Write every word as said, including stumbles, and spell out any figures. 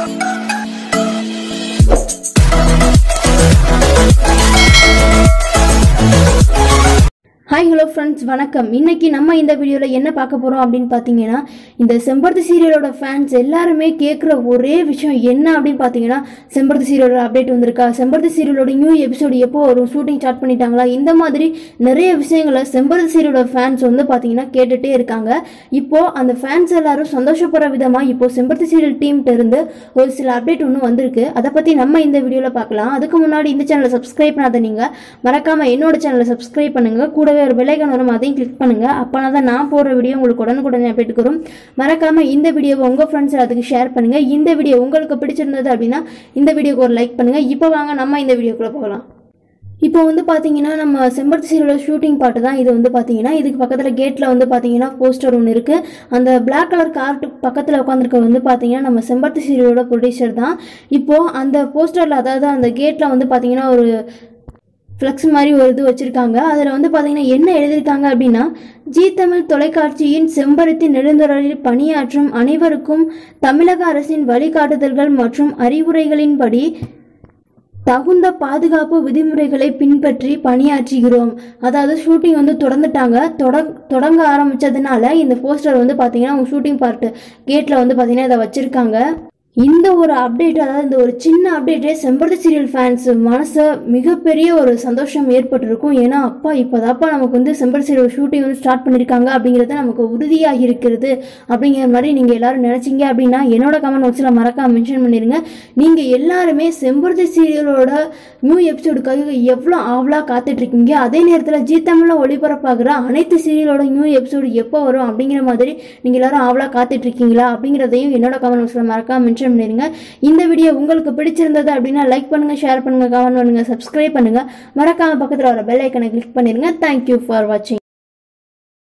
Hi hello friends வணக்கம் இன்னைக்கு நம்ம இந்த வீடியோல என்ன பார்க்க போறோம் அப்படினு பாத்தீங்கன்னா இந்த செம்பருத்தி சீரியலோட ஃபேன்ஸ் எல்லாரும் கேக்குற ஒரே விஷயம் என்ன அப்படினு பாத்தீங்கன்னா செம்பருத்தி சீரியலோட அப்டேட் வந்திருக்கா செம்பருத்தி சீரியலோட நியூ எபிசோட் எப்போ வரும் ஷூட்டிங் ஸ்டார்ட் பண்ணிட்டாங்களா இந்த மாதிரி நிறைய விஷயங்களை செம்பருத்தி சீரியலோட ஃபேன்ஸ் வந்து பாத்தீங்கன்னா கேட்டுட்டே இருக்காங்க இப்போ அந்த ஃபேன்ஸ் எல்லாரும் சந்தோஷப்படுற விதமா இப்போ செம்பருத்தி சீரியல் டீம்ல இருந்து ஒரு சில அப்டேட் ஒன்னு வந்திருக்கு அத பத்தி நம்ம இந்த வீடியோல பார்க்கலாம் அதுக்கு முன்னாடி இந்த சேனலை சப்ஸ்கிரைப் பண்ணாத நீங்க மறக்காம என்னோட சேனலை சப்ஸ்கிரைப் பண்ணுங்க கூட ஒரு பெல் ஐகான் வரும் அதையும் கிளிக் பண்ணுங்க அப்பனாதான் நான் போற வீடியோ உங்களுக்கு உடனுக்குடனே அப்டேட் வரும் மறக்காம இந்த வீடியோவை உங்க ஃப்ரெண்ட்ஸ் எல்லாத்துக்கும் ஷேர் பண்ணுங்க இந்த வீடியோ உங்களுக்கு பிடிச்சிருந்தது அப்படினா இந்த வீடியோக்கு ஒரு லைக் பண்ணுங்க இப்போ வாங்க நம்ம இந்த வீடியோக்குள்ள போகலாம் இப்போ வந்து பாத்தீங்கன்னா நம்ம செம்பருத்தி சீரியலோட ஷூட்டிங் பார்ட் தான் இது வந்து பாத்தீங்கன்னா இதுக்கு பக்கத்துல கேட்ல வந்து பாத்தீங்கன்னா போஸ்டர் ஒன்னு இருக்கு அந்த Black கலர் கார் பக்கத்துல உட்கார்ந்திருக்க வந்து பாத்தீங்கன்னா நம்ம செம்பருத்தி சீரியலோட ப்ரொடியூசர் தான் இப்போ அந்த போஸ்டர்ல அதாவது அந்த கேட்ல வந்து பாத்தீங்கன்னா ஒரு ஃப்ளெக்ஸ் மாதிரி ஒரு இது வச்சிருக்காங்க அதுல வந்து பாத்தீங்கன்னா என்ன எழுதிருக்காங்க அப்படின்னா ஜி தமிழ் தொலைக்காட்சியின் செம்பருத்தி நெடுந்தொடரில் பணியாற்றும் அனைவருக்கும் தமிழக அரசின் வழிகாட்டுதல்கள் மற்றும் அறிவுரைகளின்படி தகுந்த பாதுகாப்பு விதிமுறைகளை பின்பற்றி பணியாற்றுகிறோம் அதாவது ஷூட்டிங் வந்து தொடர்ந்துட்டாங்க தொடங்க ஆரம்பிச்சதுனால இந்த போஸ்டர் வந்து பாத்தீங்கன்னா ஷூட்டிங் பார்ட் கேட்ல வந்து பாத்தீங்கன்னா இதை வச்சிருக்காங்க இந்த ஒரு அப்டேட் அதாவது இந்த ஒரு சின்ன அப்டேட்டே செம்பருத்தி சீரியல் ஃபேன்ஸ் மனசை மிகப்பெரிய ஒரு சந்தோஷம் ஏற்பட்டிருக்கும் ஏன்னா அப்பா இப்போதாப்பா நமக்கு வந்து செம்பருத்தி சீரியல் ஷூட்டிங் வந்து ஸ்டார்ட் பண்ணியிருக்காங்க அப்படிங்கிறது நமக்கு உறுதியாக இருக்கிறது அப்படிங்கிற மாதிரி நீங்கள் எல்லாரும் நினைச்சீங்க அப்படின்னா என்னோட கமெண்ட் பாக்ஸில் மறக்காம மென்ஷன் பண்ணிடுங்க நீங்கள் எல்லாருமே செம்பருத்தி சீரியலோட நியூ எபிசோடுக்காக எவ்வளோ ஆவலாக காத்துட்டு இருக்கீங்க அதே நேரத்தில் ஜி தமிழில் ஒளிபரப்பாகிற அனைத்து சீரியலோட நியூ எபிசோடு எப்போ வரும் அப்படிங்கிற மாதிரி நீங்கள் எல்லாரும் ஆவலாக காத்துட்டு இருக்கீங்களா அப்படிங்கிறதையும் என்னோட கமெண்ட் பாக்ஸில் மறக்காம மென்ஷன் பண்ணிருங்க இந்த வீடியோ உங்களுக்கு பிடிச்சிருந்தது அப்படின்னா லைக் பண்ணுங்க ஷேர் பண்ணுங்க கமெண்ட் பண்ணுங்க சப்ஸ்கிரைப் பண்ணுங்க மறக்காம பக்கத்துல வர பெல் ஐகானை கிளிக் பண்ணிருங்க Thank you for watching